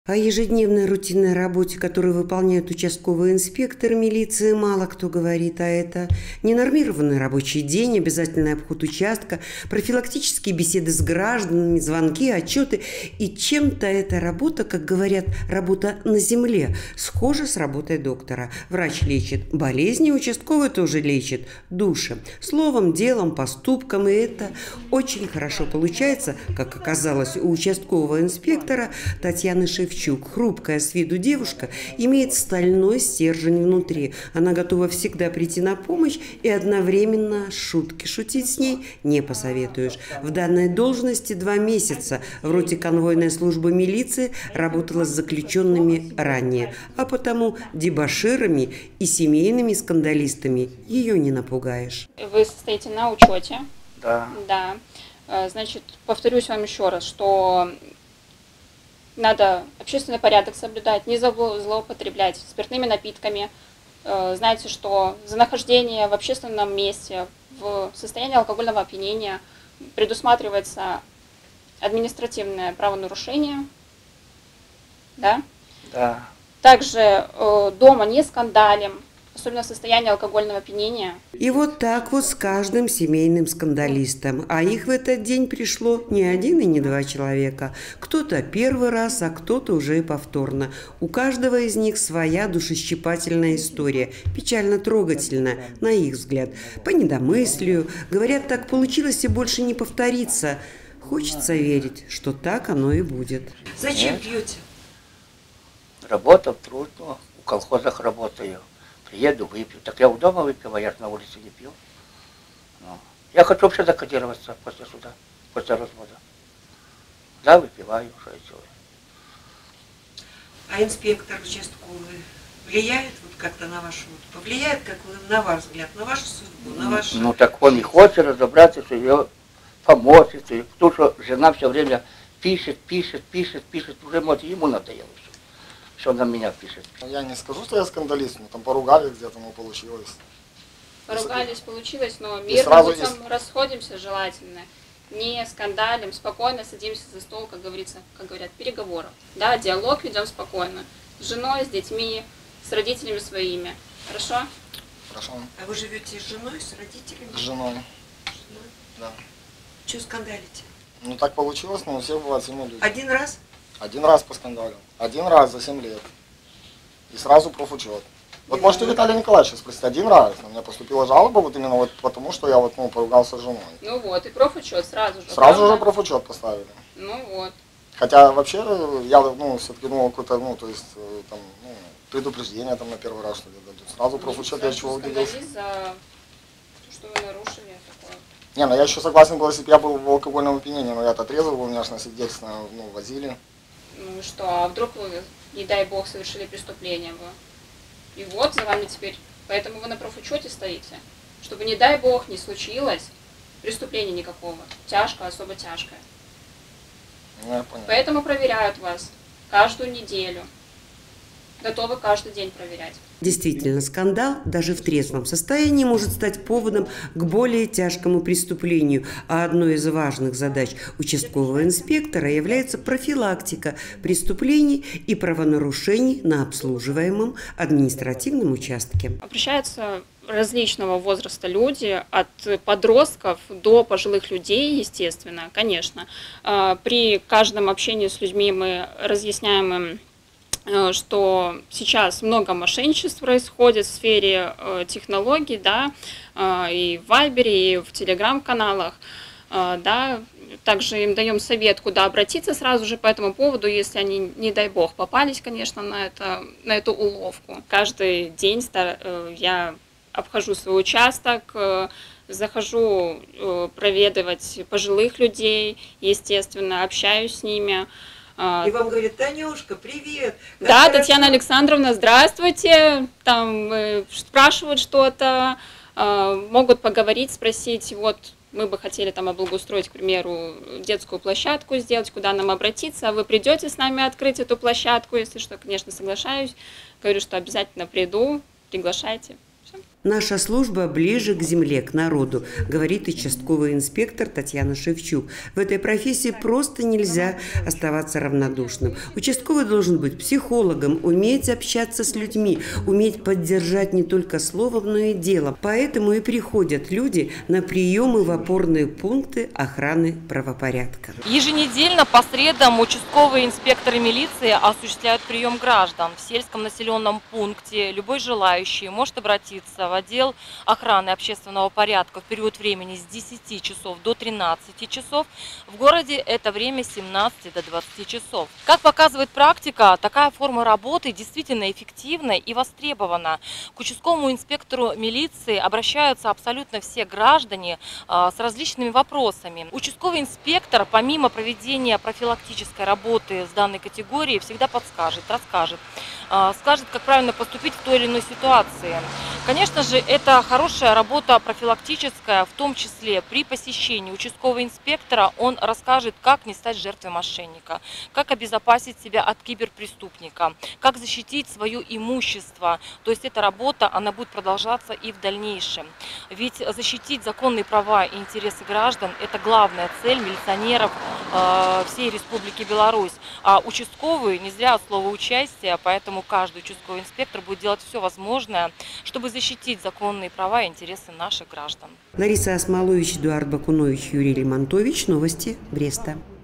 О ежедневной рутинной работе, которую выполняют участковые инспекторы милиции, мало кто говорит, а это ненормированный рабочий день, обязательный обход участка, профилактические беседы с гражданами, звонки, отчеты. И чем-то эта работа, как говорят, работа на земле, схожа с работой доктора. Врач лечит болезни, участковый тоже лечит души. Словом, делом, поступком, и это очень хорошо получается, как оказалось у участкового инспектора Татьяны Шевчук. Хрупкая с виду девушка имеет стальной стержень внутри. Она готова всегда прийти на помощь, и одновременно шутки шутить с ней не посоветуешь. В данной должности 2 месяца. В роте конвойной службы милиции работала с заключенными ранее, а потому дебоширами и семейными скандалистами ее не напугаешь. Вы состоите на учете? Да. Да. Значит, повторюсь вам еще раз, что надо общественный порядок соблюдать, не злоупотреблять спиртными напитками. Знаете, что за нахождение в общественном месте в состоянии алкогольного опьянения предусматривается административное правонарушение. Да? Да. Также дома не скандалим, особенно в состоянии алкогольного опьянения. И вот так вот с каждым семейным скандалистом. А их в этот день пришло не 1 и не 2 человека. Кто-то первый раз, а кто-то уже и повторно. У каждого из них своя душещипательная история, печально трогательная, на их взгляд. По недомыслию. Говорят, так получилось и больше не повторится. Хочется верить, что так оно и будет. Зачем пьете? Работа трудно, в колхозах работаю. Приеду, выпью. Так я у дома выпиваю, я же на улице не пью. Ну, я хочу вообще закодироваться после суда, после развода. Да, выпиваю, что я делаю. А инспектор участковый влияет вот как-то на вашу, повлияет, как на ваш взгляд, на вашу судьбу, на вашу... Ну так он и хочет разобраться, что ее помочь, потому что жена все время пишет, уже вот ему надоело все. Что на меня пишет. Я не скажу, что я скандалист, мы там поругались где-то, но получилось. Поругались, получилось, но мирным путем расходимся желательно. Не скандалим, спокойно садимся за стол, как говорится, как говорят, переговоров. Да, диалог ведем спокойно. С женой, с детьми, с родителями своими. Хорошо? Хорошо. А вы живете с женой, с родителями? С женой. С женой? Да. Чего скандалите? Ну так получилось, но у всех бывает 7 людей. 1 раз? 1 раз поскандалил. 1 раз за 7 лет. И сразу профучет. Вот можете Виталия Николаевича спросить, 1 раз на меня поступила жалоба, вот именно вот потому, что я вот, поругался с женой. Ну вот, и профучет сразу же. Сразу же профучет поставили. Ну вот. Хотя вообще я, все-таки думал какой-то, то есть, там, предупреждение там на 1-й раз, что ли, дадут. Сразу профучет, я чего удивился. За то, что вы нарушили такое. Не, ну я еще согласен был, если бы я был в алкогольном опьянении, но я-то трезвый был, меня же на свидетельство, возили. Ну и что, а вдруг вы, не дай бог, совершили преступление вы? И вот за вами теперь, поэтому вы на профучете стоите, чтобы, не дай бог, не случилось преступления никакого, тяжкое, особо тяжкое. Ну, я понял. Поэтому проверяют вас каждую неделю, готовы каждый день проверять. Действительно, скандал даже в трезвом состоянии может стать поводом к более тяжкому преступлению, а одной из важных задач участкового инспектора является профилактика преступлений и правонарушений на обслуживаемом административном участке. Обращаются различного возраста люди, от подростков до пожилых людей, естественно, конечно. При каждом общении с людьми мы разъясняем им, что сейчас много мошенничеств происходит в сфере технологий, да, и в Вайбере, и в Телеграм-каналах, да. Также им даем совет, куда обратиться сразу же по этому поводу, если они, не дай бог, попались, конечно, на эту уловку. Каждый день я обхожу свой участок, захожу проведывать пожилых людей, естественно, общаюсь с ними. И вам говорят: Танюшка, привет! Да, Татьяна Александровна, здравствуйте. Там спрашивают что-то, могут поговорить, спросить, вот мы бы хотели там облагоустроить, к примеру, детскую площадку сделать, куда нам обратиться. Вы придете с нами открыть эту площадку? Если что, конечно, соглашаюсь. Говорю, что обязательно приду, приглашайте. Все. Наша служба ближе к земле, к народу, говорит участковый инспектор Татьяна Шевчук. В этой профессии просто нельзя оставаться равнодушным. Участковый должен быть психологом, уметь общаться с людьми, уметь поддержать не только словом, но и делом. Поэтому и приходят люди на приемы в опорные пункты охраны правопорядка. Еженедельно по средам участковые инспекторы милиции осуществляют прием граждан. В сельском населенном пункте любой желающий может обратиться в отдел охраны общественного порядка в период времени с 10 часов до 13 часов. В городе это время с 17 до 20 часов. Как показывает практика, такая форма работы действительно эффективна и востребована. К участковому инспектору милиции обращаются абсолютно все граждане с различными вопросами. Участковый инспектор, помимо проведения профилактической работы с данной категорией, всегда подскажет, расскажет, скажет, как правильно поступить в той или иной ситуации. Конечно же, это хорошая работа профилактическая, в том числе при посещении участкового инспектора он расскажет, как не стать жертвой мошенника, как обезопасить себя от киберпреступника, как защитить свое имущество. То есть эта работа, она будет продолжаться и в дальнейшем. Ведь защитить законные права и интересы граждан – это главная цель милиционеров всей Республики Беларусь. А участковые не зря от слова «участие», поэтому каждый участковый инспектор будет делать все возможное, чтобы защитить законные права и интересы наших граждан. Лариса Осмолович, Эдуард Бакунович, Юрий Лимонтович. Новости Бреста.